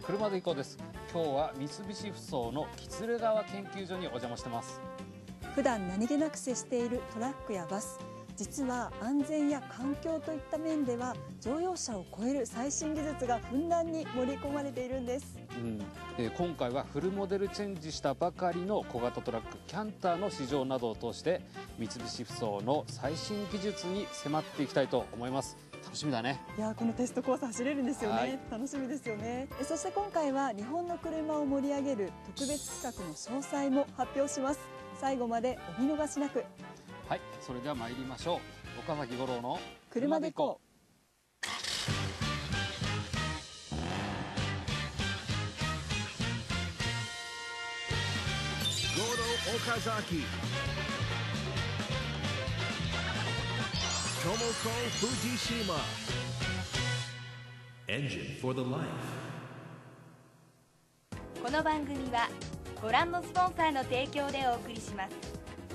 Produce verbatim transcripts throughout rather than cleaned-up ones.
車で行こうです。今日は三菱ふそうの喜連川研究所にお邪魔してます。 普段何気なく接しているトラックやバス、実は安全や環境といった面では乗用車を超える最新技術がふんだんに盛り込まれているんです。 うんえー、今回はフルモデルチェンジしたばかりの小型トラックキャンターの試乗などを通して三菱ふそうの最新技術に迫っていきたいと思います。楽しみだね。 いやこのテストコース走れるんですよね。楽しみですよね。そして今回は日本の車を盛り上げる特別企画の詳細も発表します。最後までお見逃しなく。 はい、それでは参りましょう。岡崎五郎の車で行こう。 岡崎Tomoko Fujishima Engine for the Life。 この番組はご覧のスポンサーの提供でお送りします。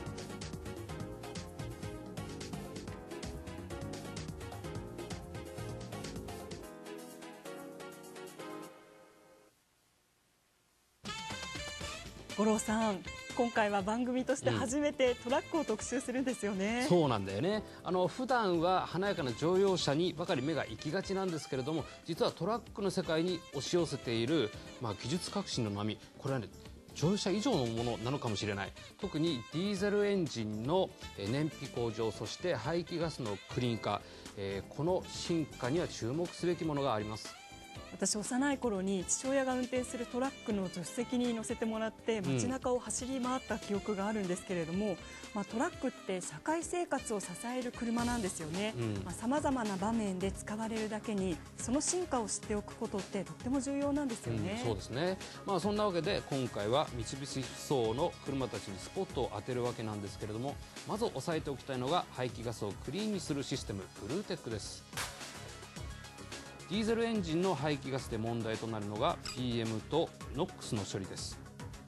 五郎さん、今回は番組として初めてトラックを特集するんですよね。 うん、そうなんだよね。あの普段は華やかな乗用車にばかり目が行きがちなんですけれども、実はトラックの世界に押し寄せている、まあ、技術革新の波、これはね乗用車以上のものなのかもしれない。特にディーゼルエンジンの燃費向上、そして排気ガスのクリーン化、えー、この進化には注目すべきものがあります。 私、幼い頃に父親が運転するトラックの助手席に乗せてもらって街中を走り回った記憶があるんですけれども、うん、まあ、トラックって社会生活を支える車なんですよね。さまざ、まな場面で使われるだけにその進化を知っておくことってとっても重要なんですよね。 うん、そうですね。まあ、そんなわけで今回は三菱ふそうの車たちにスポットを当てるわけなんですけれども、まず押さえておきたいのが排気ガスをクリーンにするシステム、ブルーテックです。ディーゼルエンジンの排気ガスで問題となるのが ピーエム と ノックス の処理です。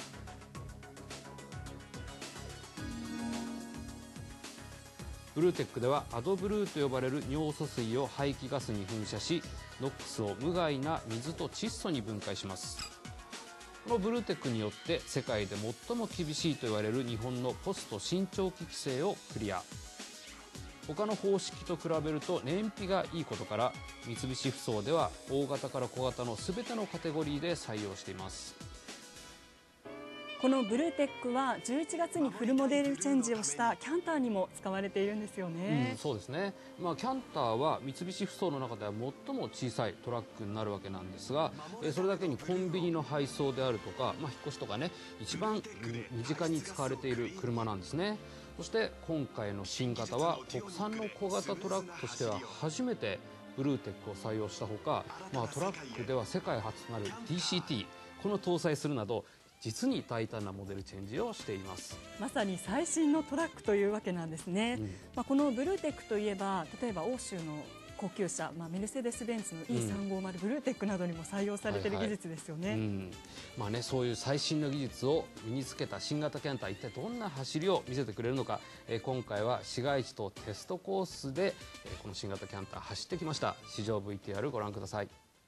ブルーテックではアドブルーと呼ばれる尿素水を排気ガスに噴射し、 ノックス を無害な水と窒素に分解します。このブルーテックによって世界で最も厳しいと言われる日本のポスト新長期規制をクリア。他の方式と比べると燃費がいいことから三菱ふそうでは大型から小型の全てのカテゴリーで採用しています。 このブルーテックはじゅういちがつにフルモデルチェンジをしたキャンターにも使われているんですよね。 うん、そうですね。まあ、キャンターは三菱ふそうの中では最も小さいトラックになるわけなんですが、それだけにコンビニの配送であるとか、まあ、引っ越しとかね、一番身近に使われている車なんですね。そして今回の新型は国産の小型トラックとしては初めてブルーテックを採用したほか、まあ、トラックでは世界初となる ディーシーティー、 この搭載するなど実に大胆なモデルチェンジをしています。 まさに最新のトラックというわけなんですね。うん、まあ、このブルーテックといえば例えば欧州の高級車、まあ、メルセデス・ベンツの イーさんごーまる、うん、ブルーテックなどにも採用されている技術ですよね。はいはい、うん、 まあね、そういう最新の技術を身につけた新型キャンター、一体どんな走りを見せてくれるのか、えー、今回は市街地とテストコースで、えー、この新型キャンター走ってきました。試乗 ブイティーアール ご覧ください。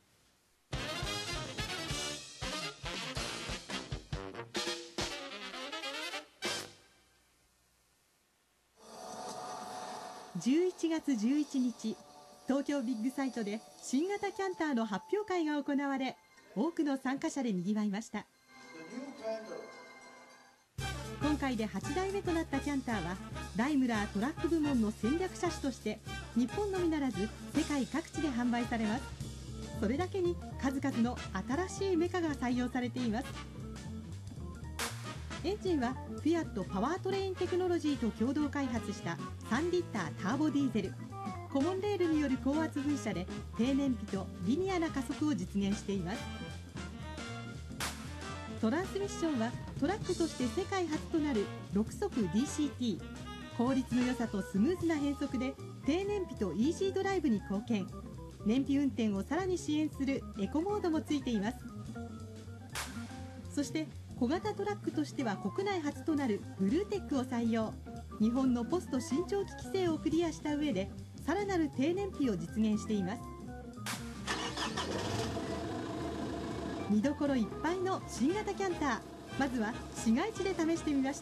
じゅういちがつじゅういちにち、東京ビッグサイトで新型キャンターの発表会が行われ、多くの参加者でにぎわいました。今回ではちだいめとなったキャンターはダイムラートラック部門の戦略車種として日本のみならず世界各地で販売されます。それだけに数々の新しいメカが採用されています。エンジンはフィアットパワートレインテクノロジーと共同開発したさんリッターターボディーゼル。コモンレールによる高圧噴射で低燃費とリニアな加速を実現しています。トランスミッションはトラックとして世界初となるろくそく ディーシーティー。 効率の良さとスムーズな変速で低燃費とイージードライブに貢献。燃費運転をさらに支援するエコモードもついています。そして小型トラックとしては国内初となるブルーテックを採用。日本のポスト新長期規制をクリアした上でさらなる低燃費を実現しています。 見どころいっぱいの新型キャンター、まずは市街地で試してみました。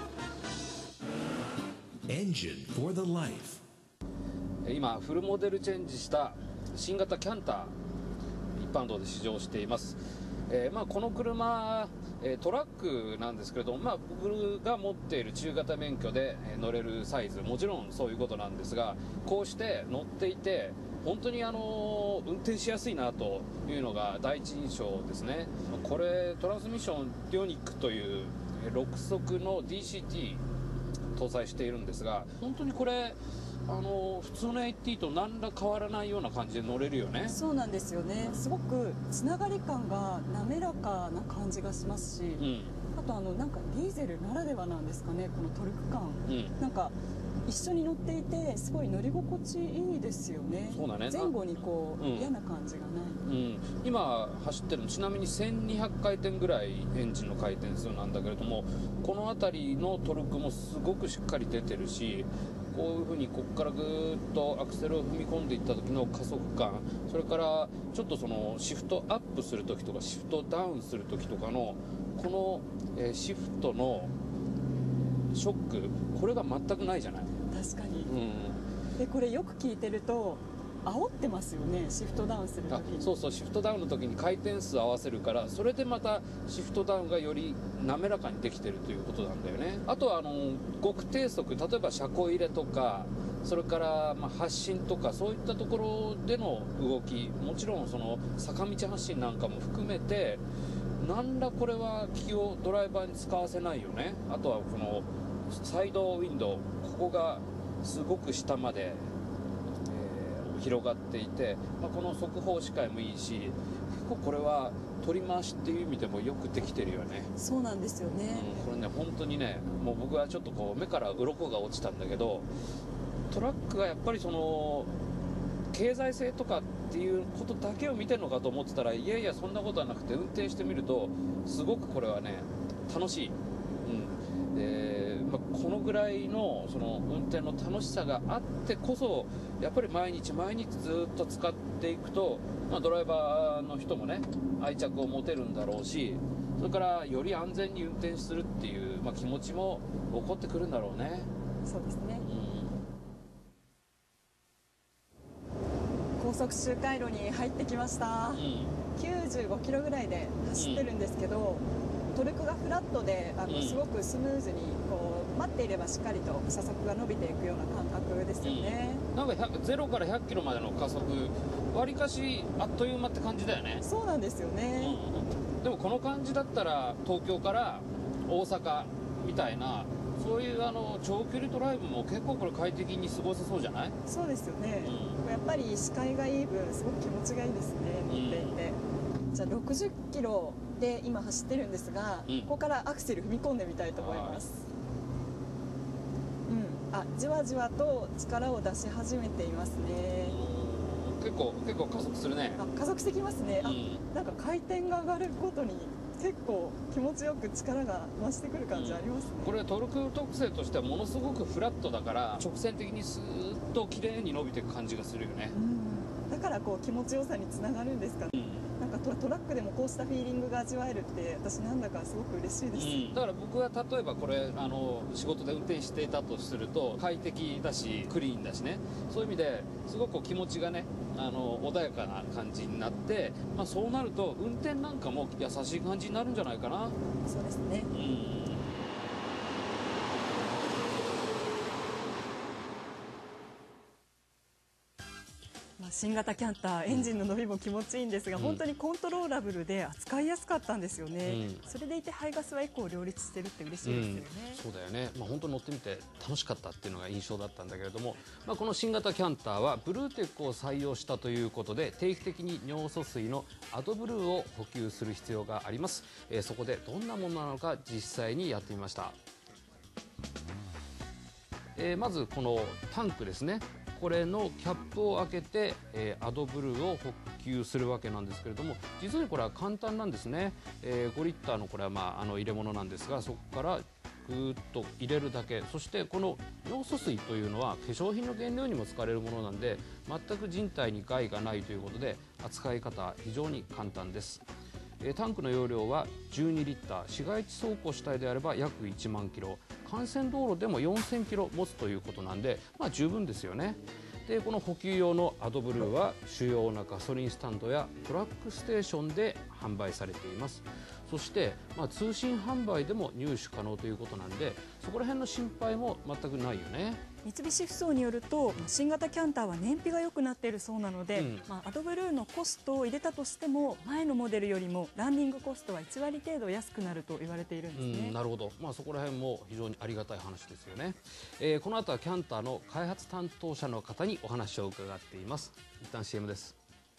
Engine for the life。 今フルモデルチェンジした新型キャンター、一般道で試乗しています。えーまあ、この車、えー、トラックなんですけれども、まあ、僕が持っている中型免許で乗れるサイズ、もちろんそういうことなんですが、こうして乗っていて本当に、あのー、運転しやすいなというのが第一印象ですね。これトランスミッションディオニックというろく速の ディーシーティー 搭載しているんですが、本当にこれあの普通の エイティー と何ら変わらないような感じで乗れるよね。 そうなんですよね。すごくつながり感が滑らかな感じがしますし、うん、あとあのなんかディーゼルならではなんですかね、このトルク感、うん、なんか一緒に乗っていてすごい乗り心地いいですよね。 そうだね。 前後にこう、うん、嫌な感じがない、 うん、今走ってるのちなみにせんにひゃくかいてんぐらいエンジンの回転数なんだけれども、この辺りのトルクもすごくしっかり出てるし、こういう風にここからぐーっとアクセルを踏み込んでいった時の加速感、それからちょっとそのシフトアップする時とかシフトダウンする時とかのこの、えー、シフトのショック、これが全くないじゃない。 確かに、 うん、 でこれよく聞いてると煽ってますよね、シフトダウンする時に。 そうそう、シフトダウンの時に回転数合わせるから、それでまたシフトダウンがより滑らかにできてるということなんだよね。あとはあの極低速、例えば車庫入れとか、それからまあ発進とか、そういったところでの動き、もちろんその坂道発進なんかも含めて、なんらこれは気をドライバーに使わせないよね。あとはこのサイドウィンドウ、ここがすごく下まで広がっていて、まあ、この側方視界もいいし、結構これは取り回しっていう意味でもよくできてるよね。 そうなんですよね、 うん、これね本当にね、もう僕はちょっとこう目から鱗が落ちたんだけど、トラックがやっぱりその経済性とかっていうことだけを見てるのかと思ってたら、いやいやそんなことはなくて、運転してみるとすごくこれはね楽しい。うん、でまあ、このぐらいのその運転の楽しさがあってこそ、やっぱり毎日毎日ずっと使っていくと、まあ、ドライバーの人もね愛着を持てるんだろうし、それからより安全に運転するっていう、まあ、気持ちも起こってくるんだろうね。 そうですね、 うん、 高速周回路に入ってきました、うん、きゅうじゅうごキロぐらいで走ってるんですけど、うん、トルクがフラットであの、うん、すごくスムーズにこう待っていればしっかりと加速が伸びていくような感覚ですよね、 うん、なんかゼロからひゃっキロまでの加速、わりかしあっという間って感じだよね。 そうなんですよね、 うん、でもこの感じだったら東京から大阪みたいな、そういうあの長距離ドライブも結構これ快適に過ごせそうじゃない？ そうですよね、うん、やっぱり視界がいい分すごく気持ちがいいですね、乗っていて、うん、じゃあろくじゅっキロで今走ってるんですが、うん、ここからアクセル踏み込んでみたいと思います。うん、あ、じわじわと力を出し始めていますね。 結構結構加速するね。 あ、加速してきますね、うん、あ、なんか回転が上がるごとに結構気持ちよく力が増してくる感じありますね、うん、 これトルク特性としてはものすごくフラットだから、直線的にスーッと綺麗に伸びていく感じがするよね、 うん、だからこう気持ちよさにつながるんですかね、うん、なんかトラックでもこうしたフィーリングが味わえるって私なんだかすごく嬉しいです、うん、 だから僕は例えばこれあの仕事で運転していたとすると快適だしクリーンだしね、そういう意味ですごく気持ちがねあの穏やかな感じになって、まあ、そうなると運転なんかも優しい感じになるんじゃないかな。 そうですね、うん、新型キャンター、エンジンの伸びも気持ちいいんですが、うん、本当にコントローラブルで扱いやすかったんですよね、うん、それでいて排ガスはエコー両立してるって嬉しいですよね、 うん、そうだよね、まあ、本当乗ってみて楽しかったっていうのが印象だったんだけれども、まあ、この新型キャンターはブルーテックを採用したということで、定期的に尿素水のアドブルーを補給する必要があります、えー、そこでどんなものなのか実際にやってみました。えー、まずこのタンクですね、これのキャップを開けて、えー、アドブルーを補給するわけなんですけれども、実にこれは簡単なんですね、えー、ごリッターのこれは、まあ、あの入れ物なんですが、そこからぐーっと入れるだけ。そしてこの尿素水というのは化粧品の原料にも使われるものなんで、全く人体に害がないということで扱い方非常に簡単です。 えー、タンクの容量はじゅうにリッター、市街地走行主体であれば約いちまんキロ、幹線道路でもよんせんキロ持つということなんで、まあ、十分ですよね。でこの補給用のアドブルーは主要なガソリンスタンドやトラックステーションで販売されています。そして、まあ、通信販売でも入手可能ということなんで、そこら辺の心配も全くないよね。 三菱ふそうによると、新型キャンターは燃費が良くなっているそうなので、 うんまあ、アドブルーのコストを入れたとしても前のモデルよりもランニングコストはいちわり程度安くなると言われているんですね。 うん、なるほど、まあ、そこら辺も非常にありがたい話ですよね。えー、この後はキャンターの開発担当者の方にお話を伺っています。一旦 シーエム です。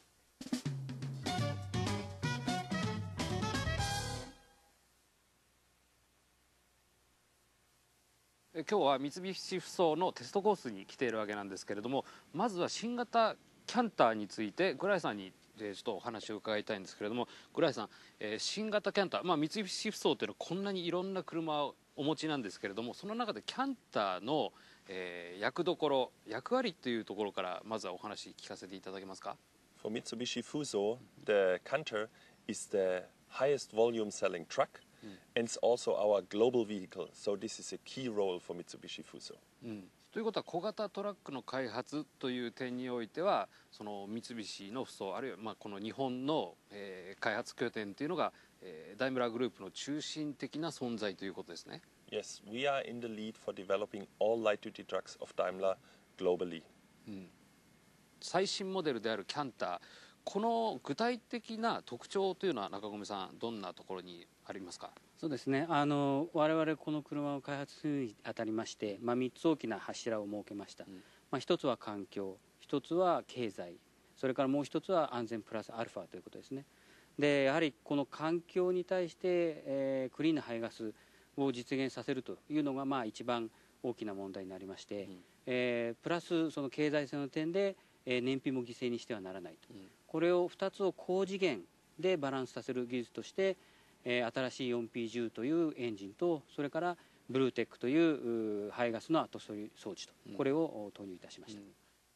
今日は三菱ふそうのテストコースに来ているわけなんですけれども、まずは新型キャンターについて倉井さんにちょっとお話を伺いたいんですけれども、倉井さん、えー、新型キャンター、まあ、三菱ふそうというのはこんなにいろんな車をお持ちなんですけれども、その中でキャンターの、えー、役どころ、役割というところからまずはお話聞かせていただけますか。 For Mitsubishi Fuso, the Canter is the highest volume selling truck.And it's also our global vehicle, so this is a key role for Mitsubishi Fuso. うん、ということは小型トラックの開発という点においては、その三菱のふそう、あるいはまあこの日本の、えー、開発拠点というのが、えー、ダイムラーグループの中心的な存在ということですね。 Yes, we are in the lead for developing all light-duty trucks of Daimler globally. うん、最新モデルであるキャンター、この具体的な特徴というのは中込さん、どんなところにありますか。 そうですね、あの我々この車を開発するにあたりまして、まあ、みっつ大きな柱を設けました、うん、まあ、ひとつは環境、ひとつは経済、それからもうひとつは安全プラスアルファということですね。でやはりこの環境に対して、えー、クリーンな排ガスを実現させるというのがまあ一番大きな問題になりまして、うん、えー、プラスその経済性の点で、えー、燃費も犠牲にしてはならないと、うん、これをふたつを高次元でバランスさせる技術として、えー、新しい よんピーじゅう というエンジンと、それからブルーテックという排ガスの後処理装置と、うん、これを投入いたしました、うん。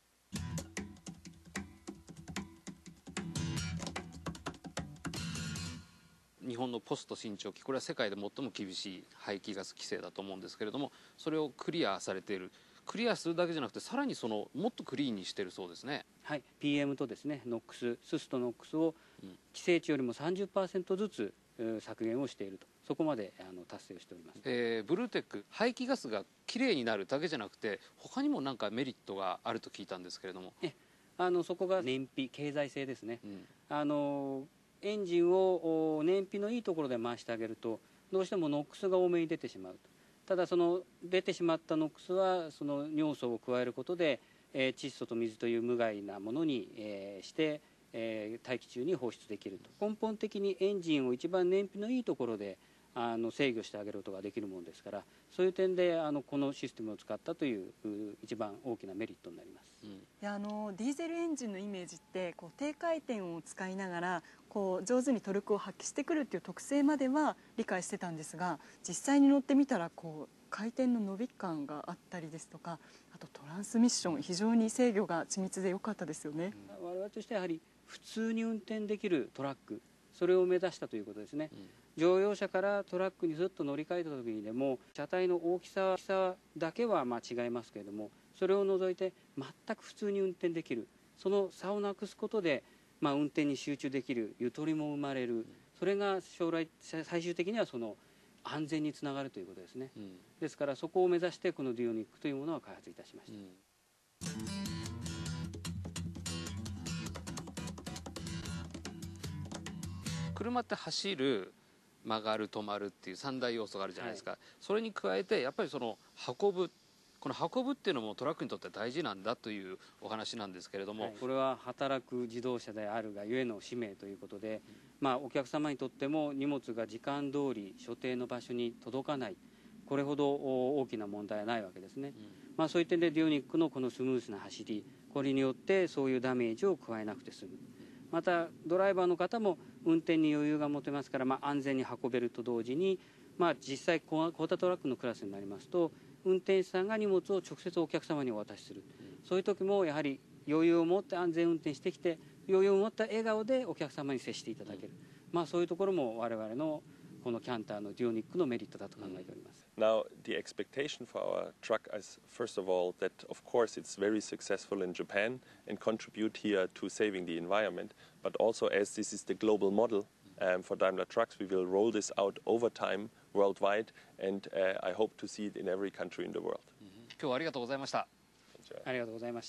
日本のポスト新潮期、これは世界で最も厳しい排気ガス規制だと思うんですけれども、それをクリアされている。クリアするだけじゃなくて、さらにそのもっとクリーンにしているそうですね。 はい、ピーエム とですね、ノックス、ススとノックスを規制値よりも さんじゅっパーセント ずつ削減をしていると、そこまであの達成をしております。 えー、ブルーテック、排気ガスがきれいになるだけじゃなくて、他にも何かメリットがあると聞いたんですけれども。 えあのそこが燃費、経済性ですね。うん、あのエンジンを燃費のいいところで回してあげると、どうしてもノックスが多めに出てしまうと。ただその出てしまったノックスはその尿素を加えることで、えー、窒素と水という無害なものに、えー、して、えー、大気中に放出できると。根本的にエンジンを一番燃費のいいところであの制御してあげることができるものですから、そういう点であのこのシステムを使ったという一番大きなメリットになります。うん、いやあのディーゼルエンジンのイメージってこう低回転を使いながらこう上手にトルクを発揮してくるっていう特性までは理解してたんですが、実際に乗ってみたらこう回転の伸び感があったりですとか、あとトランスミッション、非常に制御が緻密で良かったですよね。 うん、我々としてはやはり普通に運転できるトラック、それを目指したということですね。うん、乗用車からトラックにずっと乗り換えた時にでも、車体の大きさだけはまあ違いますけれども、それを除いて全く普通に運転できる、その差をなくすことで、まあ、運転に集中できるゆとりも生まれる、それが将来最終的にはその安全につながるということですね。うん、ですからそこを目指してこのディオニックというものは開発いたしました。うん、 車って走る、曲がる、止まるっていう三大要素があるじゃないですか。はい、それに加えてやっぱりその運ぶ、この運ぶっていうのもトラックにとって大事なんだというお話なんですけれども、はい、 これは働く自動車であるがゆえの使命ということで、うん、まあ、お客様にとっても荷物が時間通り所定の場所に届かない、これほど大きな問題はないわけですね。うん、まあ、そういう点でディオニックのこのスムーズな走り、これによってそういうダメージを加えなくて済む。またドライバーの方も運転に余裕が持てますから、まあ、安全に運べると同時に、まあ、実際小型トラックのクラスになりますと、運転手さんが荷物を直接お客様にお渡しする、そういう時もやはり余裕を持って安全運転してきて、 余裕を持った笑顔でお客様に接していただける、まあ、そういうところも我々のこのキャンターのデュオニックのメリットだと考えております。 Now, the expectation for our truck is, first of all, that of course it's very successful in Japan and contribute here to saving the environment, but also as this is the global model um, for Daimler Trucks, we will roll this out over time worldwide, and uh, I hope to see it in every country in the world. 今日はありがとうございました。 ありがとうございました。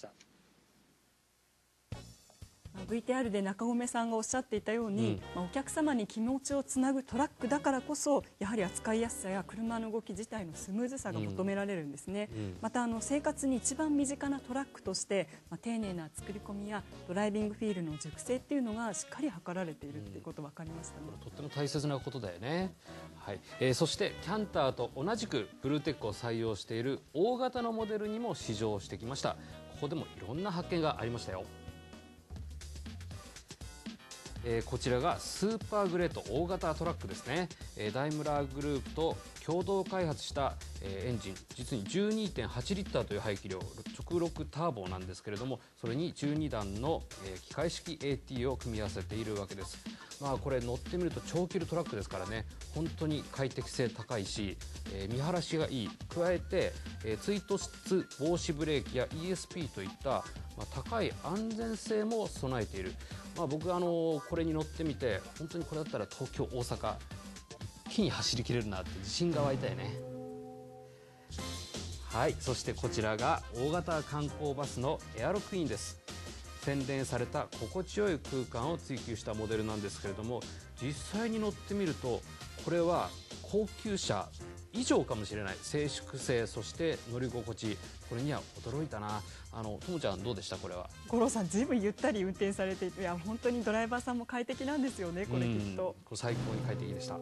ブイティーアール で中込さんがおっしゃっていたように、うんまあ、お客様に気持ちをつなぐトラックだからこそやはり扱いやすさや車の動き自体のスムーズさが求められるんですね、うんうん、またあの生活に一番身近なトラックとして、まあ、丁寧な作り込みやドライビングフィールの熟成っていうのがしっかり図られているっていうこと分かりましたね、 うん、とっても大切なことだよね、はいえー、そしてキャンターと同じくブルーテックを採用している大型のモデルにも試乗してきました。ここでもいろんな発見がありましたよ。えー、こちらがスーパーグレート大型トラックですね、えー、ダイムラーグループと共同開発した、えー、エンジン実に じゅうにてんはちリッターという排気量直録ターボなんですけれども、それにじゅうにだんの、えー、機械式 エーティー を組み合わせているわけです。まあこれ乗ってみると長距離トラックですからね、本当に快適性高いし、えー、見晴らしがいい、加えて、えー、追突防止ブレーキや イーエスピー といった、まあ、高い安全性も備えている。まあ、僕あのこれに乗ってみて本当にこれだったら東京大阪一気に走りきれるなって自信が湧いたよね。はい、そしてこちらが大型観光バスのエアロクイーンです。洗練された心地よい空間を追求したモデルなんですけれども、実際に乗ってみるとこれは高級車以上かもしれない静粛性、そして乗り心地、これには驚いたな。あのともちゃんどうでした？これは五郎さんずいぶんゆったり運転されていて、いや本当にドライバーさんも快適なんですよね、これきっと。 これ最高に快適でした。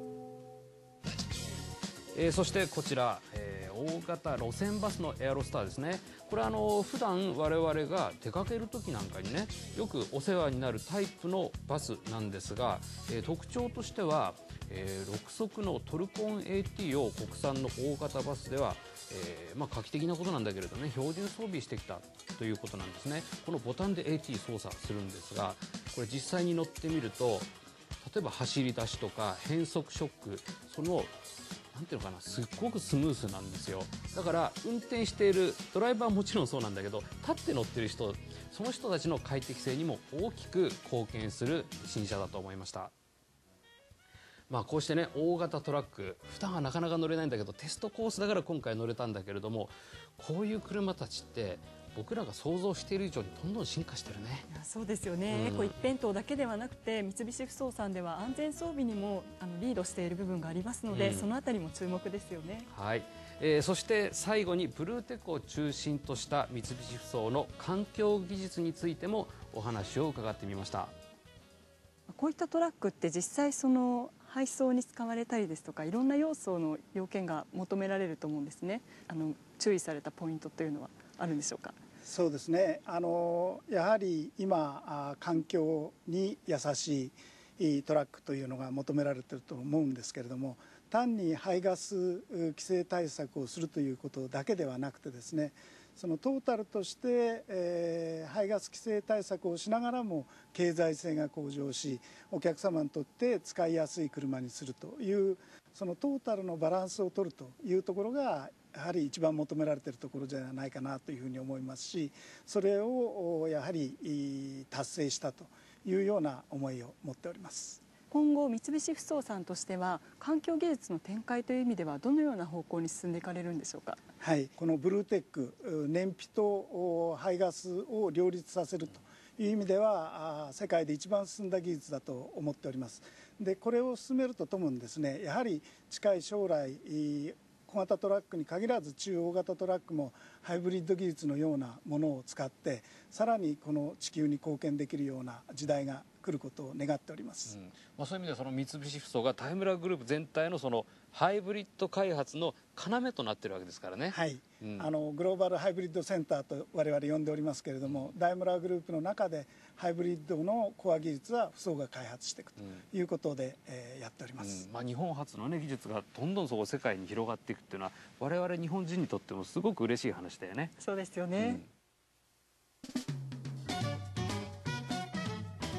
えー、そしてこちら、えー、大型路線バスのエアロスターですね。これはあの普段我々が出かける時なんかにねよくお世話になるタイプのバスなんですが、えー、特徴としては、えー、ろく速のトルコン エーティー を国産の大型バスでは、えーまあ、画期的なことなんだけれどね標準装備してきたということなんですね。このボタンで エーティー 操作するんですが、これ実際に乗ってみると例えば走り出しとか変速ショック、そのなんていうのかな、すっごくスムースなんですよ。だから運転しているドライバーはもちろんそうなんだけど、立って乗ってる人、その人たちの快適性にも大きく貢献する新車だと思いました。まあこうしてね大型トラック普段はなかなか乗れないんだけどテストコースだから今回乗れたんだけれども、こういう車たちって僕らが想像している以上にどんどん進化してるね。 いやそうですよね、うん、エコ一辺倒だけではなくて三菱ふそうさんでは安全装備にもあのリードしている部分がありますので、うん、そのあたりも注目ですよね。 はい、えー、そして最後にブルーテックを中心とした三菱ふそうの環境技術についてもお話を伺ってみました。 こういったトラックって実際その配送に使われたりですとかいろんな要素の要件が求められると思うんですね。あの注意されたポイントというのはあるんでしょうか？ そうですね、あのやはり今環境に優しいトラックというのが求められていると思うんですけれども、単に排ガス規制対策をするということだけではなくてですね、そのトータルとして、えー、排ガス規制対策をしながらも経済性が向上しお客様にとって使いやすい車にするというそのトータルのバランスを取るというところがやはり一番求められているところじゃないかなというふうに思いますし、それをやはり達成したというような思いを持っております。 今後三菱ふそうさんとしては環境技術の展開という意味ではどのような方向に進んでいかれるんでしょうか？ はい、このブルーテック燃費と排ガスを両立させるという意味では世界で一番進んだ技術だと思っております。でこれを進めるとともにですね、やはり近い将来小型トラックに限らず中大型トラックもハイブリッド技術のようなものを使ってさらにこの地球に貢献できるような時代が来ることを願っております、うんまあ、そういう意味ではその三菱ふそうがタイムラグループ全体のそのハイブリッド開発の要となっているわけですからね。 はい、うん、あのグローバルハイブリッドセンターと我々呼んでおりますけれども、ダイムラーグループの中でハイブリッドのコア技術はふそうが開発していくということで、うんえー、やっております、 うんまあ、日本初の、ね、技術がどんどんそこ世界に広がっていくっていうのは我々日本人にとってもすごく嬉しい話だよね。 そうですよね、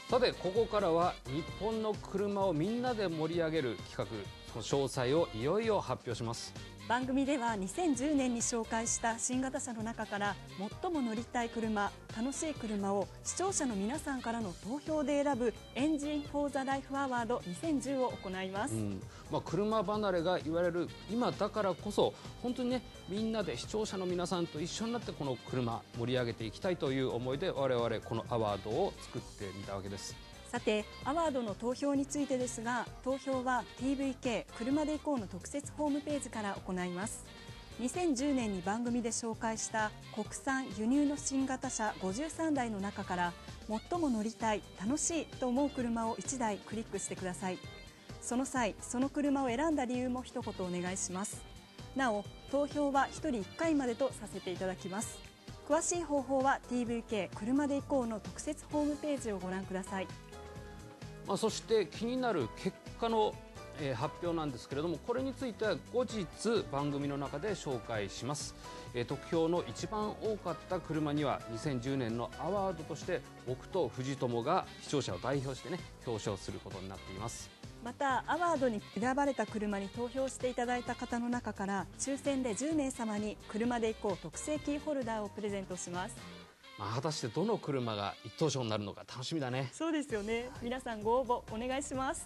さてここからは日本の車をみんなで盛り上げる企画、その詳細をいよいよ発表します。 番組ではにせんじゅうねんに紹介した新型車の中から最も乗りたい車、楽しい車を視聴者の皆さんからの投票で選ぶエンジン・フォー・ザ・ライフ・アワードにせんじゅうを行います、 うんまあ、車離れが言われる今だからこそ本当にね、みんなで視聴者の皆さんと一緒になってこの車盛り上げていきたいという思いで我々このアワードを作ってみたわけです。 さてアワードの投票についてですが、投票は ティーブイケー 車で行こうの特設ホームページから行います。にせんじゅうねんに番組で紹介した国産輸入の新型車ごじゅうさんだいの中から最も乗りたい、楽しいと思う車をいちだいクリックしてください。その際その車を選んだ理由も一言お願いします。なお投票はひとりいっかいまでとさせていただきます。詳しい方法は ティーブイケー 車で行こうの特設ホームページをご覧ください。 まあ、そして気になる結果の、えー、発表なんですけれども、これについては後日番組の中で紹介します、えー、得票の一番多かった車にはにせんじゅうねんのアワードとして僕と藤友が視聴者を代表してね表彰することになっています。 またアワードに選ばれた車に投票していただいた方の中から抽選でじゅうめいさまに車で行こう特製キーホルダーをプレゼントします。 まあ、果たしてどの車が一等賞になるのか楽しみだね。 そうですよね、皆さんご応募お願いします。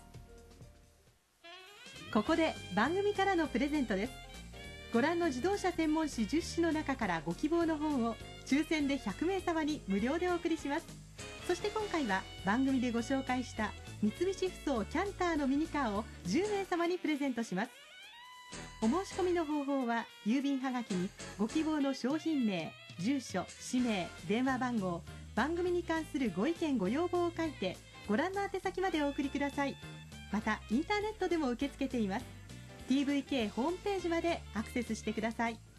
ここで番組からのプレゼントです。ご覧の自動車専門誌じゅっしの中からご希望の本を抽選でひゃくめいさまに無料でお送りします。そして今回は番組でご紹介した三菱ふそうキャンターのミニカーをじゅうめいさまにプレゼントします。お申し込みの方法は郵便はがきにご希望の商品名、住所、氏名、電話番号、番組に関するご意見ご要望を書いてご覧の宛先までお送りください。またインターネットでも受け付けています。 ティーブイケー ホームページまでアクセスしてください。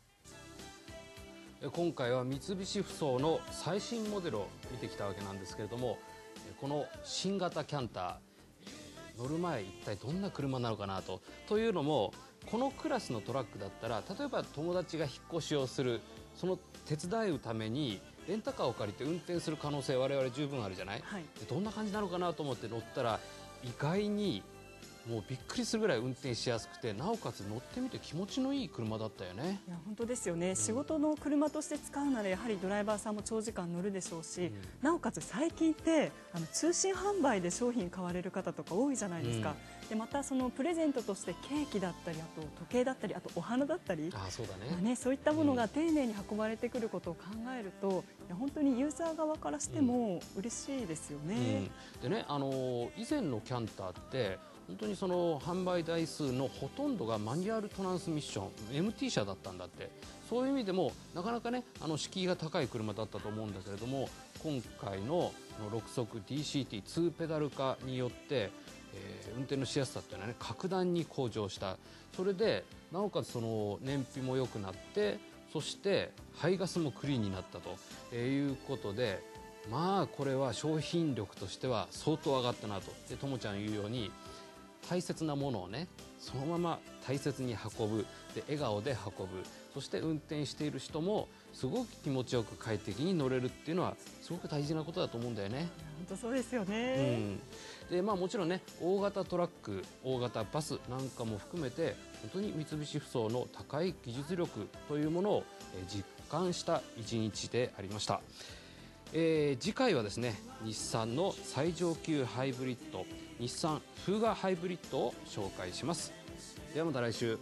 今回は三菱ふそうの最新モデルを見てきたわけなんですけれども、この新型キャンター乗る前一体どんな車なのかなとというのも、このクラスのトラックだったら例えば友達が引っ越しをする、その手伝うためにレンタカーを借りて運転する可能性我々十分あるじゃない、はい、でどんな感じなのかなと思って乗ったら意外にもうびっくりするぐらい運転しやすくて、なおかつ乗ってみて気持ちのいい車だったよね。 いや本当ですよね、うん、仕事の車として使うならやはりドライバーさんも長時間乗るでしょうし、うん、なおかつ最近ってあの通信販売で商品買われる方とか多いじゃないですか、うん、でまたそのプレゼントとしてケーキだったり、あと時計だったり、あとお花だったり、 あそうだね、 まあね、そういったものが丁寧に運ばれてくることを考えると、うん、いや本当にユーザー側からしても嬉しいですよね、 うん、でね、あの以前のキャンターって本当にその販売台数のほとんどがマニュアルトランスミッション エムティー 車だったんだって。そういう意味でもなかなかねあの敷居が高い車だったと思うんだけれども、今回のろくそく ディーシーティーツー ペダル化によって、えー、運転のしやすさっていうのはね格段に向上した。それでなおかつその燃費も良くなって、そして排ガスもクリーンになったということで、まあこれは商品力としては相当上がったなと。でともちゃん言うように大切なものをねそのまま大切に運ぶ、で笑顔で運ぶ、そして運転している人もすごく気持ちよく快適に乗れるっていうのはすごく大事なことだと思うんだよね。 本当そうですよね、 うんでまあ、もちろんね大型トラック、大型バスなんかも含めて本当に三菱ふそうの高い技術力というものを実感した一日でありました。えー、次回はですね日産の最上級ハイブリッド、日産フーガハイブリッドを紹介します。ではまた来週。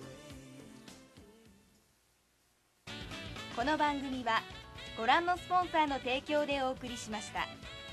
この番組はご覧のスポンサーの提供でお送りしました。